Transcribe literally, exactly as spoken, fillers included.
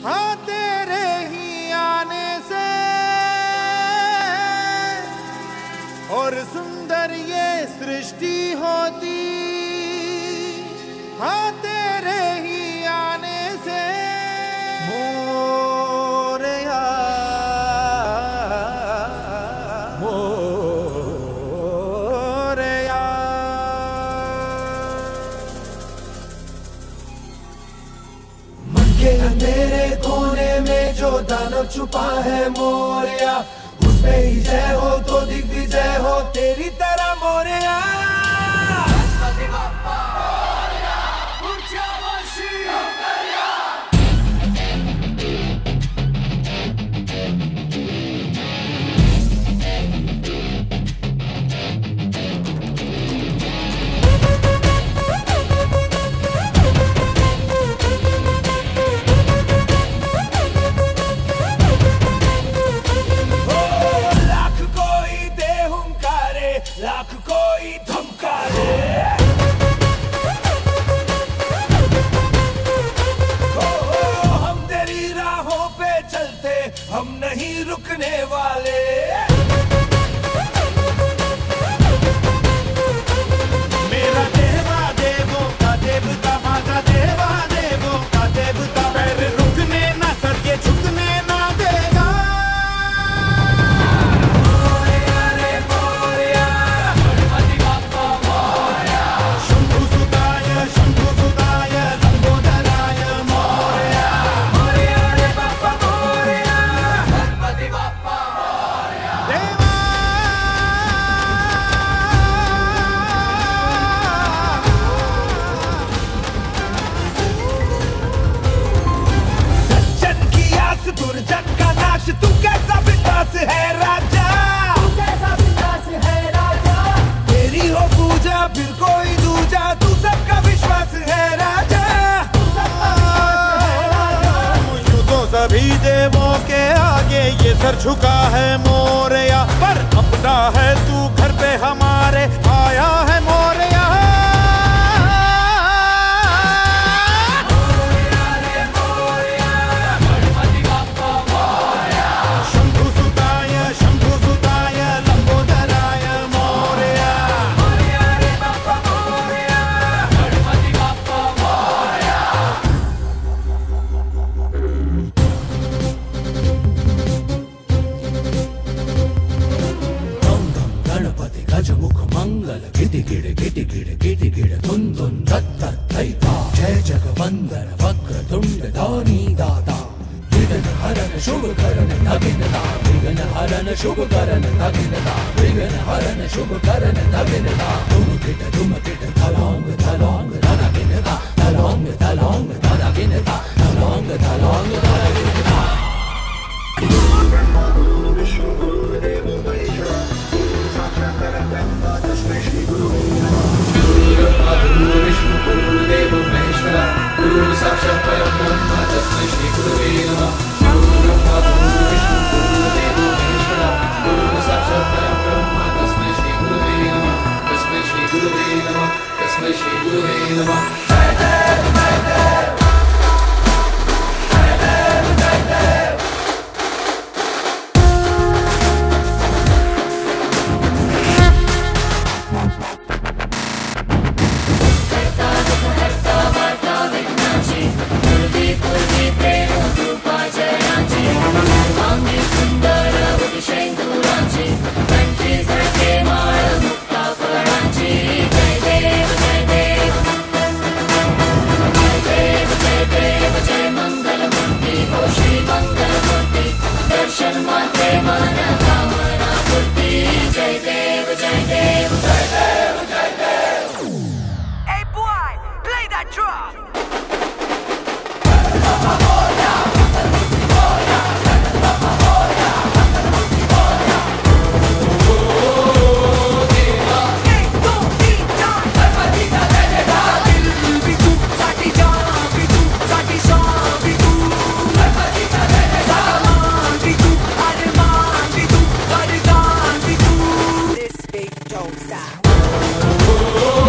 हाँ तेरे ही आने से और सुंदर ये सृष्टि होती, हाँ तेरे ही आने से मोरया मोरया। मन के अंधेरे कोने में जो दानव छुपा है मोरया, उसमें ही जय हो तो दिग्विजय हो तेरी तरह मोरया। लाख कोई धमकारे, हो हम तेरी राहों पे चलते, हम नहीं रुकने वाले। मेरा देवा देवों का देवता, माझा देवा देवों का देवता, पैर रुकने ना सर ये झुकने ना देगा। शंभु सुताय शंभु सुताय लंबोदराय मोरया, मोरया रे बाप्पा मोरया, गणपति बाप्पा मोरया। देवा सज्जन की आस दुर्जन का नाश, तू कैसा बिंदास है राजा, तू कैसा बिंदास है राजा। तेरी हो पूजा फिर कोई दूजा, तू सबका विश्वास है राजा, तू सबका विश्वास है राजा। यूं तो सभी देवों के आगे ये सर झुका है मोरया, पर अपना है तू घर पे हमारे आया है मोरया। शंभु सुताय शंभु सुताय लंबोदराय मोरया, मोरया रे बाप्पा मोरया, गणपति बाप्पा मोरया। धम धम गणपति गजमुख मंगल, गिटि गिड़ गिटि गिड़ गिटि गिड़ धुन धुन धत धत धैता। जय जगवंदन वक्र तुंड धौनी दाता, विघ्न हरन शुभ करन नगिनता, विघ्न हरन शुभ करन नगिनता, विघ्न हरन शुभ करन नगिनता। धुम गिट धुम गिट धलोंग धलोंग धनगिनता, धलोंग धलोंग धनगिनता, धलोंग धलोंग धनगिनता। don't stop.